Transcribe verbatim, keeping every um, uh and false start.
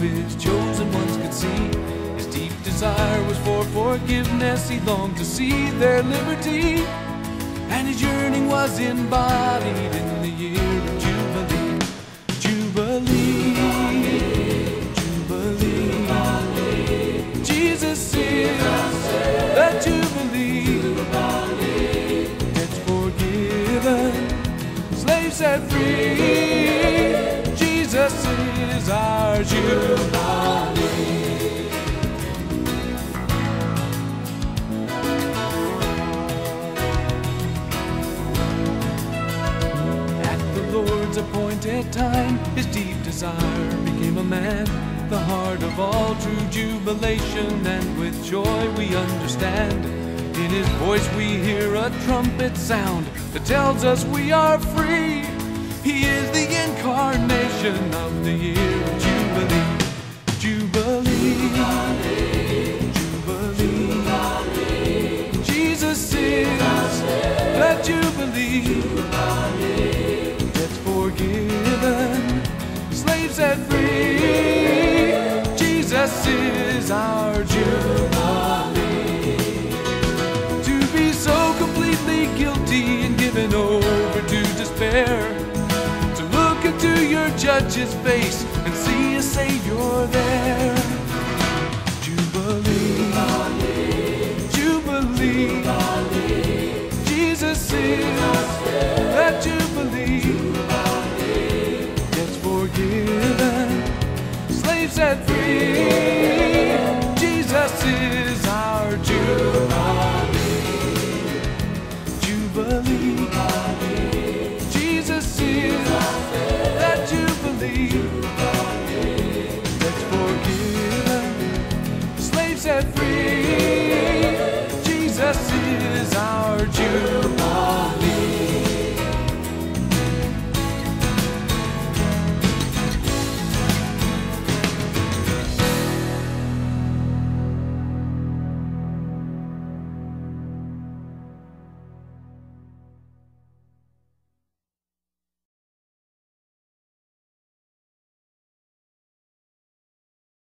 his chosen ones could see. His deep desire was for forgiveness. He longed to see their liberty, and his yearning was embodied in the year of Jubilee. Jubilee, Jubilee, Jesus is the Jubilee. Debts forgiven, slaves set free. Jesus is our Jubilee. Lord's appointed time, his deep desire became a man, the heart of all true jubilation, and with joy we understand. In his voice we hear a trumpet sound that tells us we are free. He is the incarnation of the year of Jubilee. Jubilee, Jubilee, Jubilee. Jesus is the Jubilee. Forgiven, slaves set free. Jesus is our Jubilee. To be so completely guilty and given over to despair, to look into your judge's face and see a Savior there. Jubilee, Jubilee, Jubilee. Jesus is the Jubilee. Forgiven, slaves set free. Jesus is our Jubilee. Jubilee, Jesus is that Jubilee. That's forgiven, slaves set free. Jesus is our Jubilee.